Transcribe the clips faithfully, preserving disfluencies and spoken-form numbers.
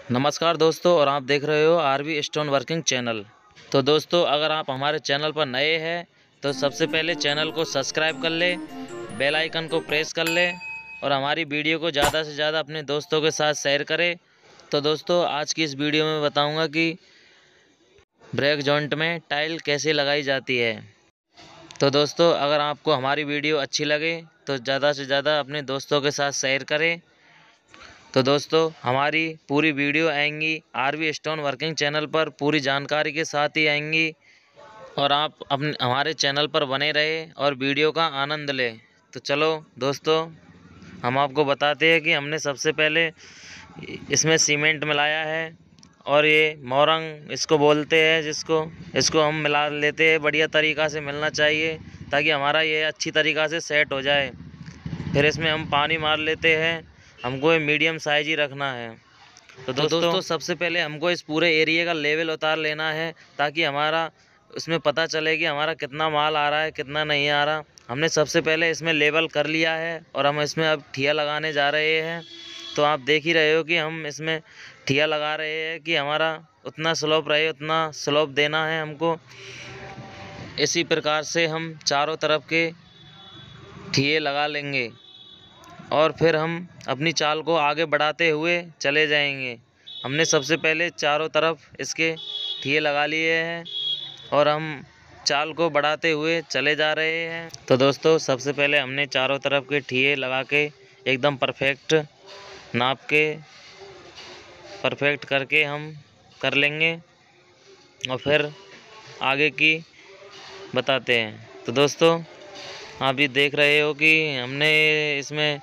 नमस्कार दोस्तों, और आप देख रहे हो आरवी स्टोन वर्किंग चैनल। तो दोस्तों, अगर आप हमारे चैनल पर नए हैं तो सबसे पहले चैनल को सब्सक्राइब कर ले, बेल आइकन को प्रेस कर ले और हमारी वीडियो को ज़्यादा से ज़्यादा अपने दोस्तों के साथ शेयर करें। तो दोस्तों, आज की इस वीडियो में बताऊंगा कि ब्रेक जॉइंट में टाइल कैसे लगाई जाती है। तो दोस्तों, अगर आपको हमारी वीडियो अच्छी लगे तो ज़्यादा से ज़्यादा अपने दोस्तों के साथ शेयर करें। तो दोस्तों, हमारी पूरी वीडियो आएंगी आरवी स्टोन वर्किंग चैनल पर, पूरी जानकारी के साथ ही आएंगी और आप अपने हमारे चैनल पर बने रहे और वीडियो का आनंद लें। तो चलो दोस्तों, हम आपको बताते हैं कि हमने सबसे पहले इसमें सीमेंट मिलाया है और ये मोरंग इसको बोलते हैं, जिसको इसको हम मिला लेते हैं। बढ़िया तरीक़ा से मिलना चाहिए ताकि हमारा ये अच्छी तरीक़ा से सेट हो जाए। फिर इसमें हम पानी मार लेते हैं। हमको ये मीडियम साइज ही रखना है। तो दोस्तों, दोस्तों सबसे पहले हमको इस पूरे एरिया का लेवल उतार लेना है ताकि हमारा उसमें पता चले कि हमारा कितना माल आ रहा है, कितना नहीं आ रहा। हमने सबसे पहले इसमें लेवल कर लिया है और हम इसमें अब ठिया लगाने जा रहे हैं। तो आप देख ही रहे हो कि हम इसमें ठिया लगा रहे हैं कि हमारा उतना स्लोप रहे, उतना स्लोप देना है हमको। इसी प्रकार से हम चारों तरफ के ठिये लगा लेंगे और फिर हम अपनी चाल को आगे बढ़ाते हुए चले जाएंगे। हमने सबसे पहले चारों तरफ इसके ठिये लगा लिए हैं और हम चाल को बढ़ाते हुए चले जा रहे हैं। तो दोस्तों, सबसे पहले हमने चारों तरफ के ठिये लगा के एकदम परफेक्ट नाप के परफेक्ट करके हम कर लेंगे और फिर आगे की बताते हैं। तो दोस्तों, आप भी देख रहे हो कि हमने इसमें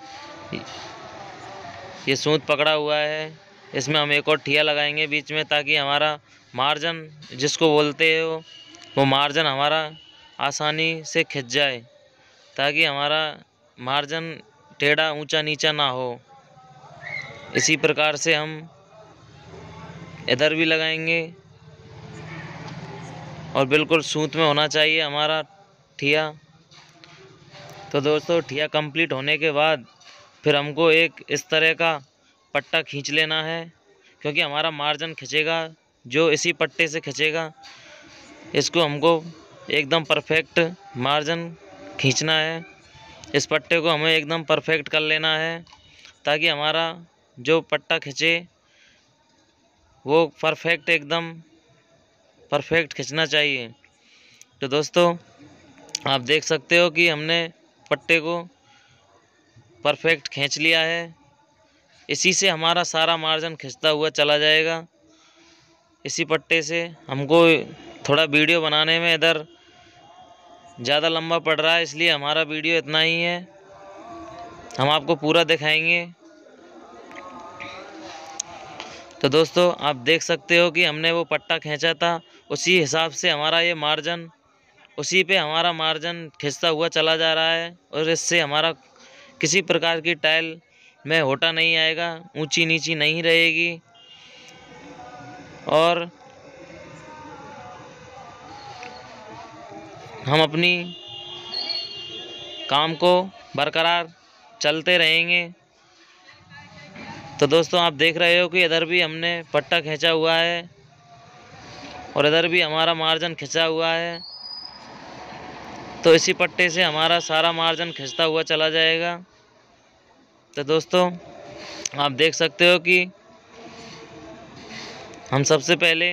ये सूत पकड़ा हुआ है। इसमें हम एक और ठिया लगाएंगे बीच में ताकि हमारा मार्जिन जिसको बोलते हो वो मार्जिन हमारा आसानी से खिंच जाए, ताकि हमारा मार्जिन टेढ़ा ऊंचा नीचा ना हो। इसी प्रकार से हम इधर भी लगाएंगे और बिल्कुल सूत में होना चाहिए हमारा ठिया। तो दोस्तों, ठिया कंप्लीट होने के बाद फिर हमको एक इस तरह का पट्टा खींच लेना है, क्योंकि हमारा मार्जिन खिंचेगा जो इसी पट्टे से खिंचेगा। इसको हमको एकदम परफेक्ट मार्जिन खींचना है। इस पट्टे को हमें एकदम परफेक्ट कर लेना है ताकि हमारा जो पट्टा खिंचे वो परफेक्ट एकदम परफेक्ट खींचना चाहिए। तो दोस्तों, आप देख सकते हो कि हमने पट्टे को परफेक्ट खींच लिया है। इसी से हमारा सारा मार्जिन खिंचता हुआ चला जाएगा। इसी पट्टे से हमको थोड़ा वीडियो बनाने में इधर ज़्यादा लंबा पड़ रहा है, इसलिए हमारा वीडियो इतना ही है। हम आपको पूरा दिखाएंगे। तो दोस्तों, आप देख सकते हो कि हमने वो पट्टा खींचा था, उसी हिसाब से हमारा ये मार्जिन उसी पे हमारा मार्जिन खिंचता हुआ चला जा रहा है और इससे हमारा किसी प्रकार की टाइल में होटा नहीं आएगा, ऊंची नीची नहीं रहेगी और हम अपनी काम को बरकरार चलते रहेंगे। तो दोस्तों, आप देख रहे हो कि इधर भी हमने पट्टा खींचा हुआ है और इधर भी हमारा मार्जिन खिंचा हुआ है। तो इसी पट्टे से हमारा सारा मार्जिन खिंचता हुआ चला जाएगा। तो दोस्तों, आप देख सकते हो कि हम सबसे पहले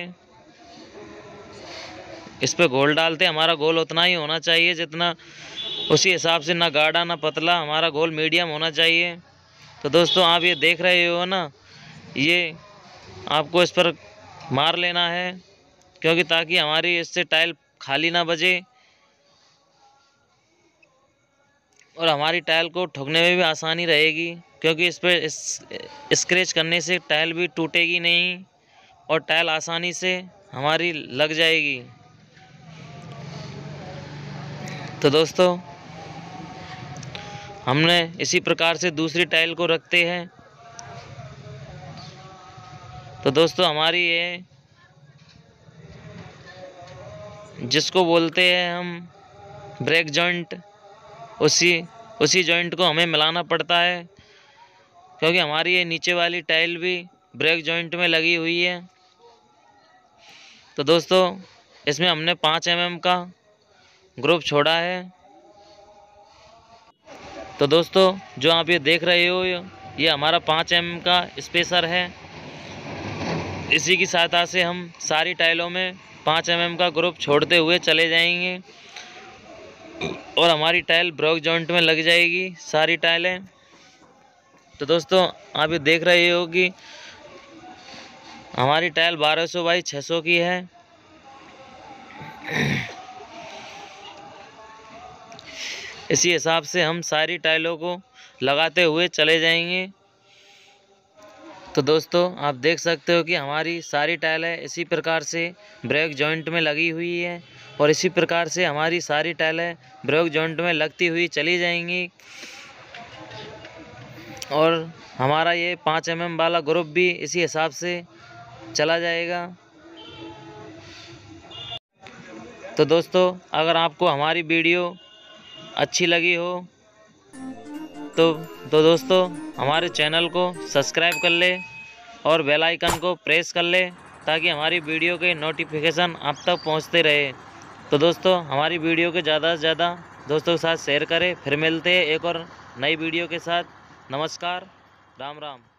इस पे घोल डालते हैं। हमारा घोल उतना ही होना चाहिए जितना, उसी हिसाब से, ना गाढ़ा ना पतला, हमारा घोल मीडियम होना चाहिए। तो दोस्तों, आप ये देख रहे हो ना, ये आपको इस पर मार लेना है, क्योंकि ताकि हमारी इससे टाइल खाली ना बजे और हमारी टाइल को ठोकने में भी आसानी रहेगी, क्योंकि इस पर इस स्क्रैच करने से टाइल भी टूटेगी नहीं और टाइल आसानी से हमारी लग जाएगी। तो दोस्तों, हमने इसी प्रकार से दूसरी टाइल को रखते हैं। तो दोस्तों, हमारी ये जिसको बोलते हैं हम ब्रेक जॉइंट, उसी उसी जॉइंट को हमें मिलाना पड़ता है, क्योंकि हमारी ये नीचे वाली टाइल भी ब्रेक जॉइंट में लगी हुई है। तो दोस्तों इसमें हमने पाँच एम एम का ग्रुप छोड़ा है। तो दोस्तों जो आप ये देख रहे हो ये हमारा पाँच एम एम का स्पेसर है। इसी की सहायता से हम सारी टाइलों में पाँच एम एम का ग्रुप छोड़ते हुए चले जाएंगे और हमारी टाइल ब्रेक जॉइंट में लग जाएगी सारी टाइलें। तो दोस्तों आप ये देख रहे हो कि हमारी टाइल बारह सौ बाई छः सौ की है। इसी हिसाब से हम सारी टाइलों को लगाते हुए चले जाएंगे। तो दोस्तों आप देख सकते हो कि हमारी सारी टाइलें इसी प्रकार से ब्रेक जॉइंट में लगी हुई है और इसी प्रकार से हमारी सारी टाइलें ब्रेक जॉइंट में लगती हुई चली जाएंगी और हमारा ये पाँच एम एम वाला ग्रुप भी इसी हिसाब से चला जाएगा। तो दोस्तों अगर आपको हमारी वीडियो अच्छी लगी हो तो तो दोस्तों हमारे चैनल को सब्सक्राइब कर ले और बेल आइकन को प्रेस कर ले ताकि हमारी वीडियो के नोटिफिकेशन आप तक पहुंचते रहे। तो दोस्तों हमारी वीडियो के ज़्यादा से ज़्यादा दोस्तों के साथ शेयर करें। फिर मिलते हैं एक और नई वीडियो के साथ। नमस्कार, राम राम।